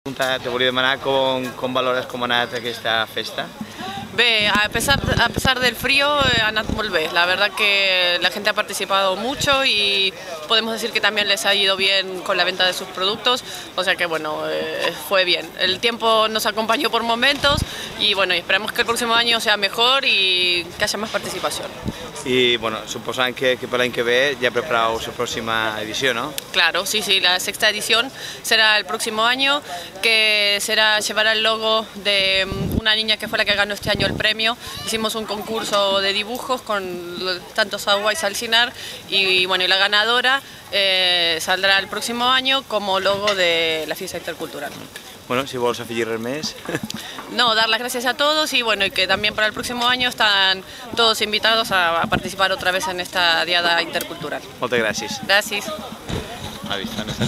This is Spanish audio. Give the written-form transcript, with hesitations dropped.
Te volia demanar com valores com ha anat aquesta festa. Bé, a pesar del frío ha anat molt bé. La verdad que la gente ha participado mucho y podemos decir que también les ha ido bien con la venta de sus productos, o sea que bueno, fue bien. El tiempo nos acompañó por momentos y bueno, esperamos que el próximo año sea mejor y que haya más participación. I bueno, suposant que per l'any que ve ja prepareu la pròxima edició, ¿no? Claro, sí, la sexta edición será el próximo año, que será llevar el logo de una niña que fue la que ganó este año el premio. Hicimos un concurso de dibujos con tanto Sagua y Salcinar y bueno, y la ganadora saldrá el próximo año como logo de la fiesta intercultural. Bueno, si vols afegir res més. No, dar las gracias a todos y bueno, y que también para el próximo año están todos invitados a participar otra vez en esta diada intercultural. Moltes gràcies. Gracias.